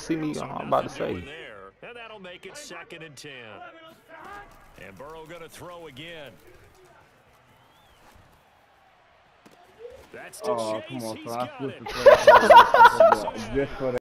see me. I'm about to say. And that'll make it 2nd and 10. And Burrow going to throw again. That's to Oh, Chase. come on, He's so I got switched it. the play just for that.